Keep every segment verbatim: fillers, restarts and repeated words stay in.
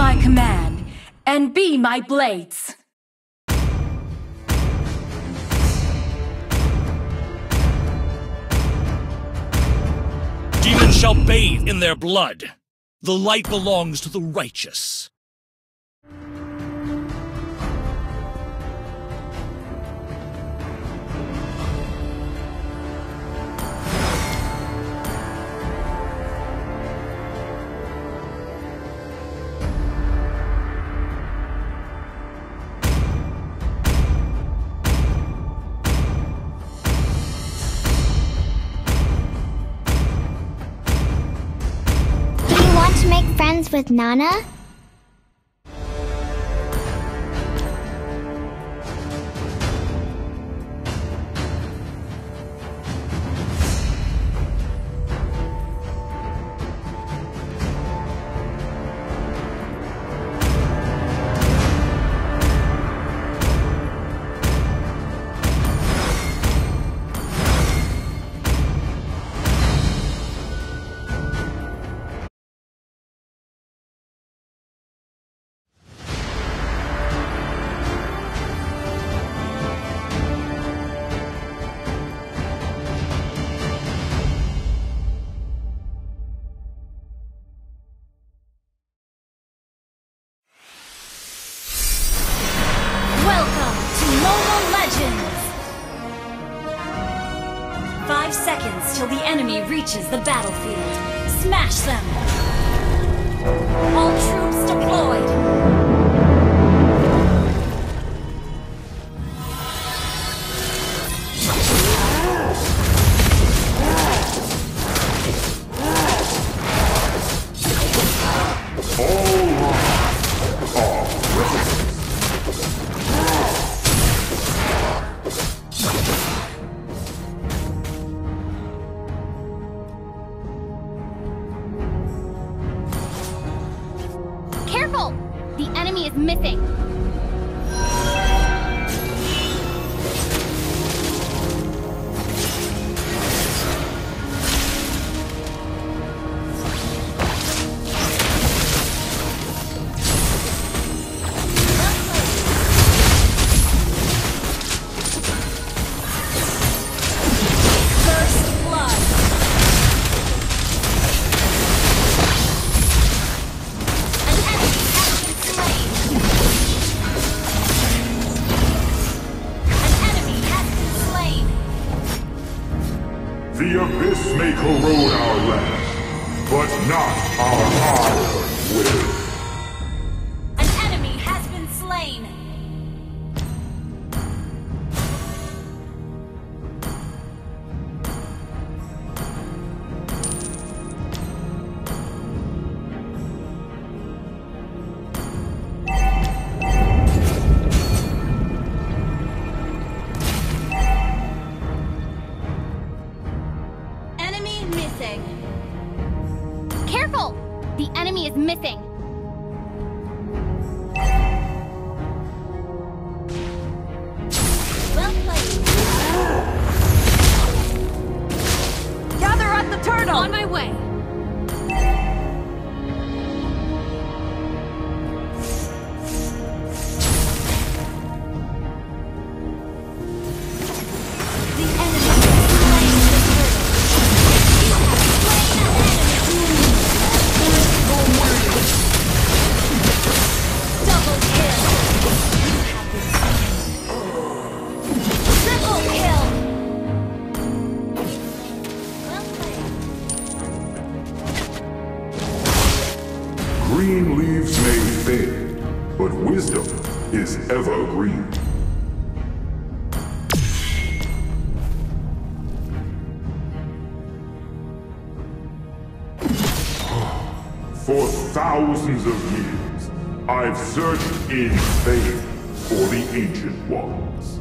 my command, and be my blades. Demons shall bathe in their blood. The light belongs to the righteous. To make friends with Nana? Five seconds till the enemy reaches the battlefield. Smash them! All troops deployed! Careful! The enemy is missing! The abyss may corrode our land, but not our iron will. An enemy has been slain! Missing. Careful! The enemy is missing. Well played. Gather at the turtle! On my way. Green leaves may fade, but wisdom is evergreen. For thousands of years, I've searched in vain for the Ancient Ones.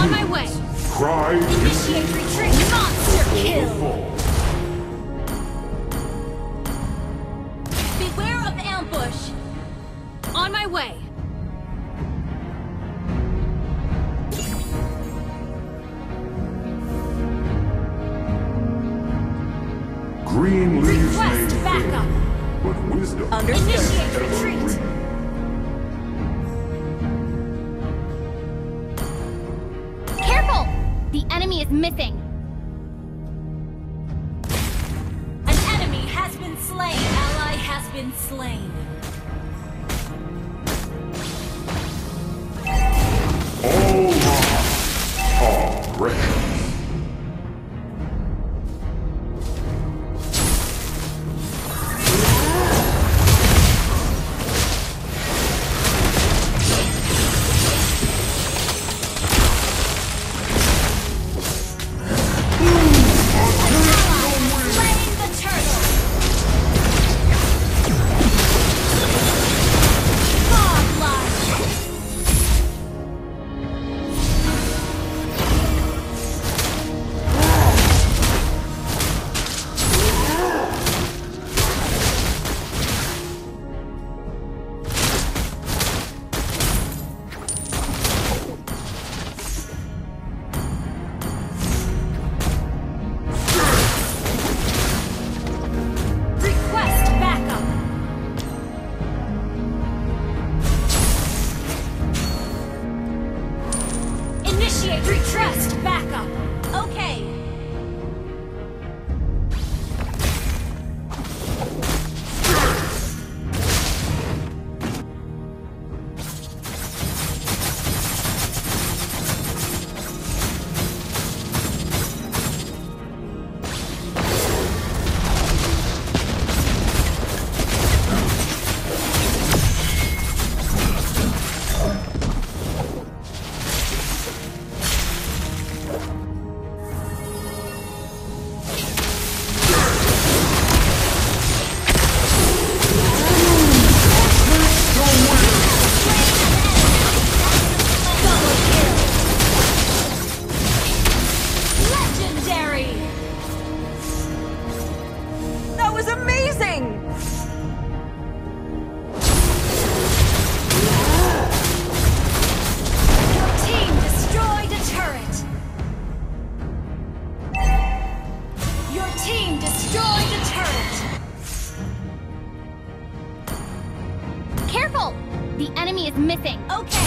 On my way. Cry Initiate retreat. Monster kill. Beware of ambush. On my way. Green leaves may Request fade, backup. but wisdom Understood. Initiate ever retreat. green. Careful! The enemy is missing. An enemy has been slain. Ally has been slain. All lives are precious. Slain the turtle. Godlike. Request backup. Initiate request backup. Okay. Double kill. Legendary. That was amazing! Your team destroyed a turret. Your team destroyed a turret. Careful! The enemy is missing. Okay.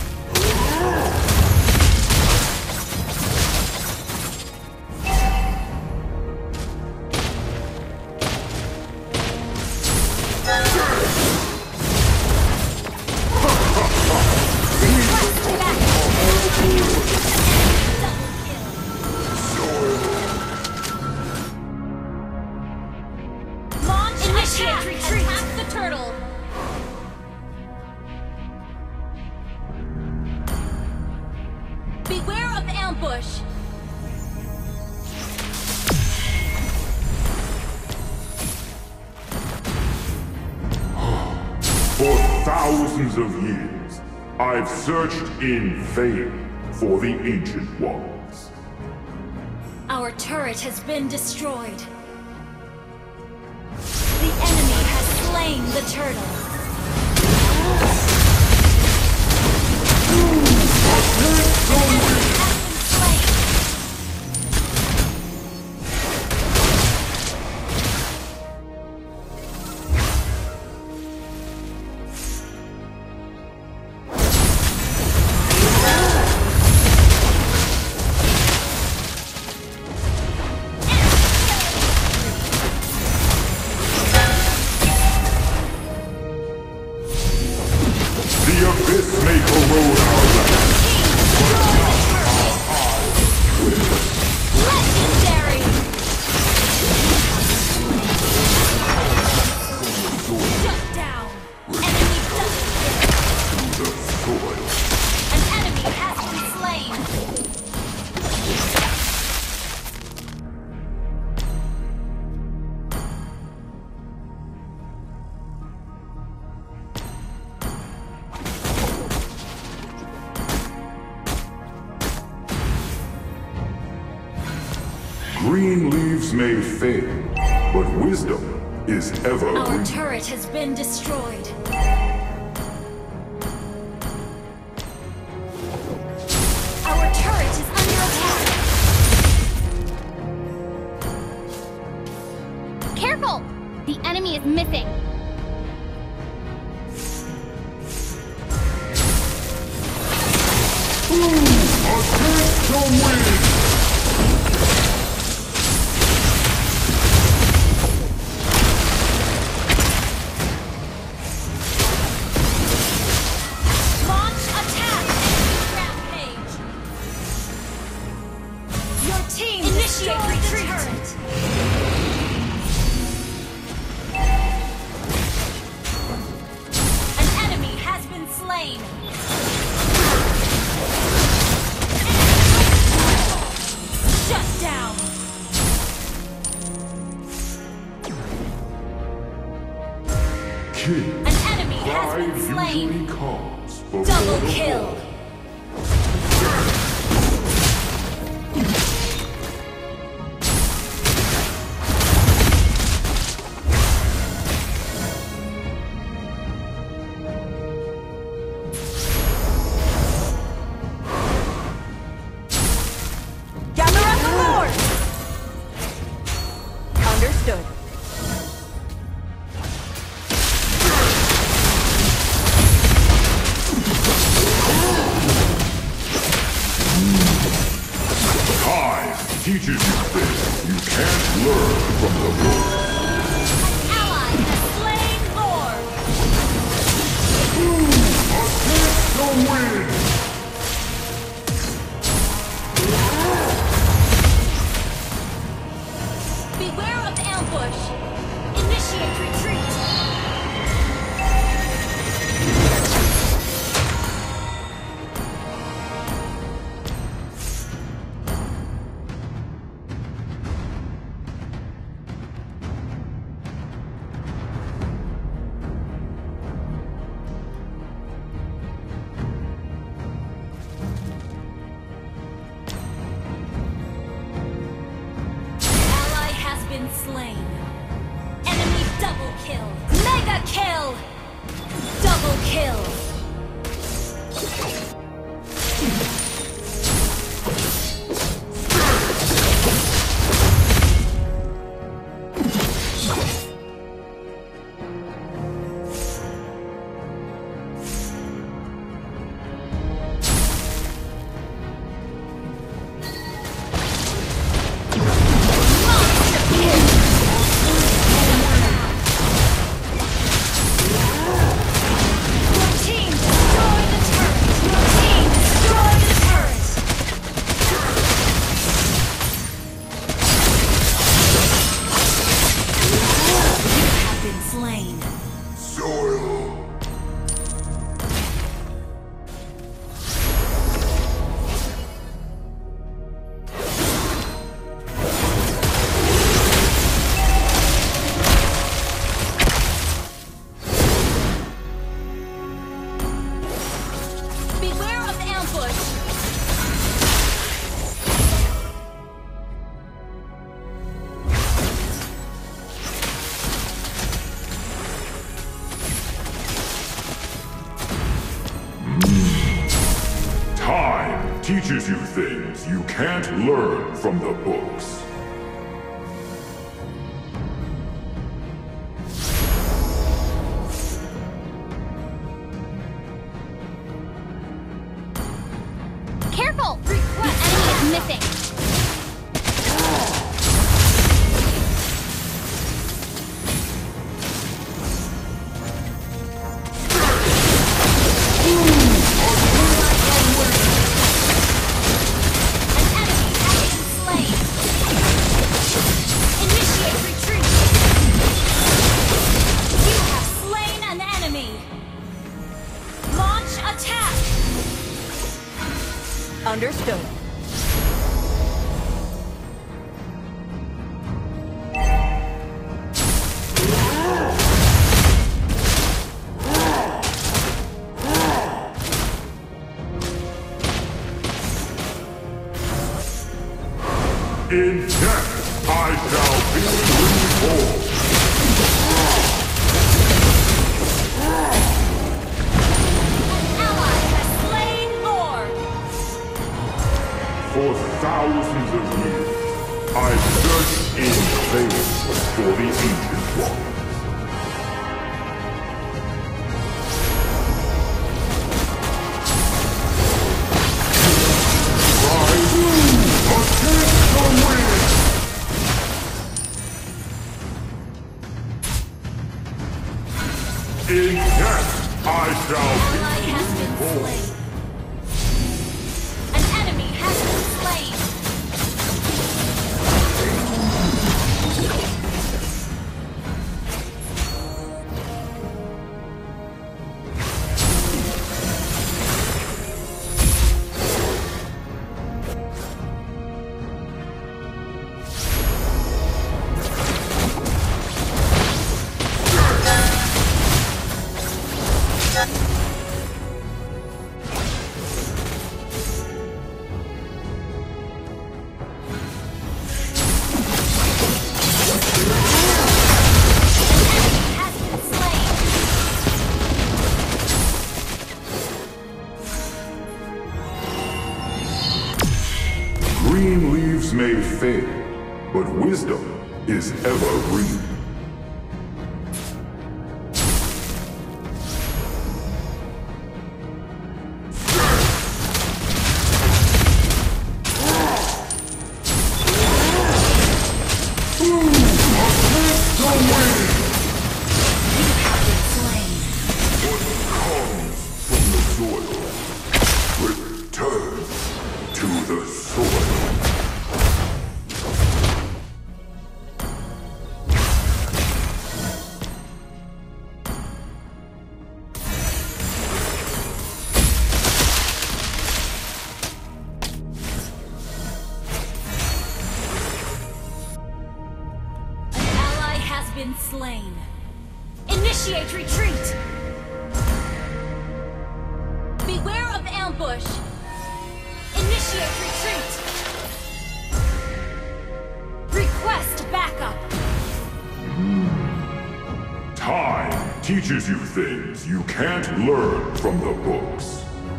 Request backup. Double kill. Launch initiate retreat. Attack the turtle. Beware of ambush. For thousands of years, I've searched in vain for the Ancient Ones. Our turret has been destroyed. The enemy has slain the turtle. An enemy has been slain. Green leaves may fade, but wisdom is ever Our green. turret has been destroyed. Our turret is under attack. Careful! The enemy is missing. Attack the wind! Launch attack! Rampage! Your team initiate retreat! An enemy has been slain! Shut down! King. An enemy has Pride been slain! usually comes before Double the kill! fall. Gather up the Lord! Understood. Time teaches you things you can't learn from the book. Ally has slain Lord! Attack the wind! Beware of ambush! Initiate retreat! Ally has been slain. Enemy double kill. Mega kill! Double kill! Your team destroy the turret! Your team destroy the turret! You have been slain. Soil. Beware of ambush! Time teaches you things you can't learn from the books. Careful! The enemy is missing. An enemy has been slain. Initiate retreat. You have slain an enemy. Launch attack. Understood. In death, I shall be reborn. Ally has slain Lord. For thousands of years, I've searched in vain for the Ancient Ones. In death, I shall Ally has been slain. An enemy has been slain. Green leaves may fade, but wisdom is ever green. Been slain. Initiate retreat. Beware of ambush. Initiate retreat. Request backup. Time teaches you things you can't learn from the books.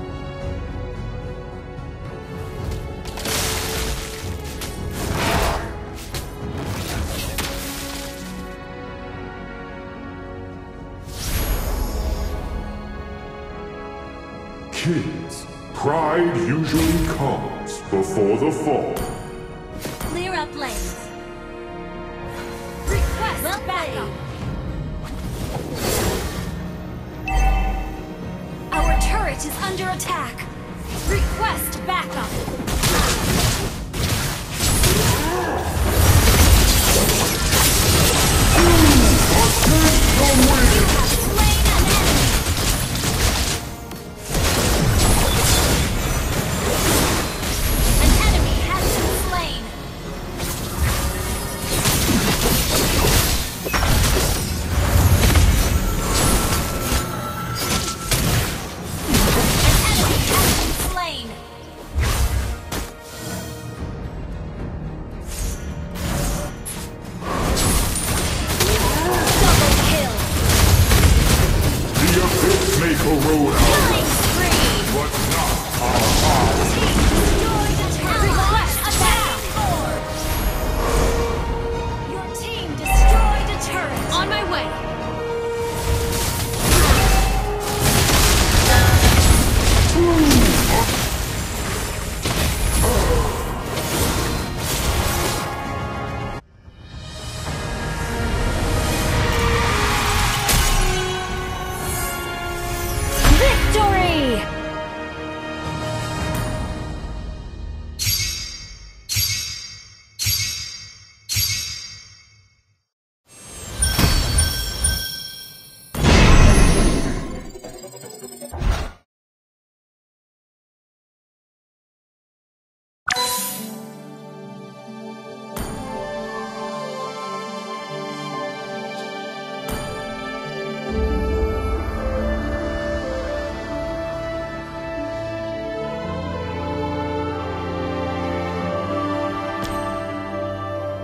Kids, pride usually comes before the fall. Clear up lanes. Request well backup. Our turret is under attack. Request backup. You have slain an enemy.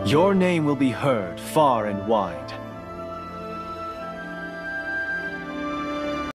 Your name will be heard far and wide.